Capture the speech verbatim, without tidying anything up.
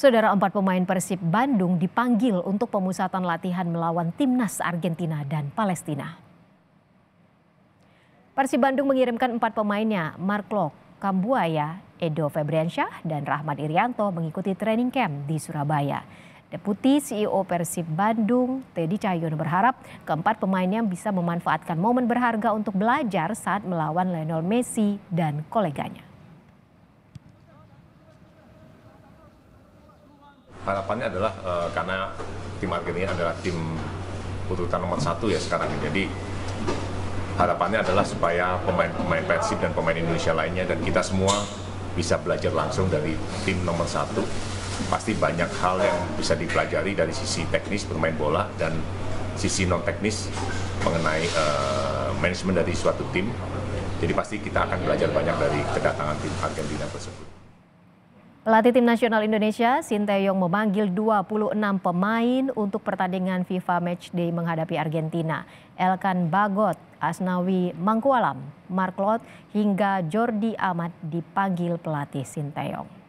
Saudara, empat pemain Persib Bandung dipanggil untuk pemusatan latihan melawan timnas Argentina dan Palestina. Persib Bandung mengirimkan empat pemainnya, Mark Klok, Kambuaya, Edo Febriansyah, dan Rahmat Irianto mengikuti training camp di Surabaya. Deputi C E O Persib Bandung, Teddy Cahyono, berharap keempat pemainnya bisa memanfaatkan momen berharga untuk belajar saat melawan Lionel Messi dan koleganya. Harapannya adalah uh, karena tim Argentina adalah tim urutan nomor satu ya sekarang ini. Jadi harapannya adalah supaya pemain-pemain Persib dan pemain Indonesia lainnya dan kita semua bisa belajar langsung dari tim nomor satu. Pasti banyak hal yang bisa dipelajari dari sisi teknis bermain bola dan sisi non teknis mengenai uh, manajemen dari suatu tim. Jadi pasti kita akan belajar banyak dari kedatangan tim Argentina tersebut. Pelatih Tim Nasional Indonesia, Sinteyong, memanggil dua puluh enam pemain untuk pertandingan FIFA Matchday menghadapi Argentina. Elkan Bagot, Asnawi Mangkualam, Mark Klok, hingga Jordi Amat dipanggil pelatih Sinteyong.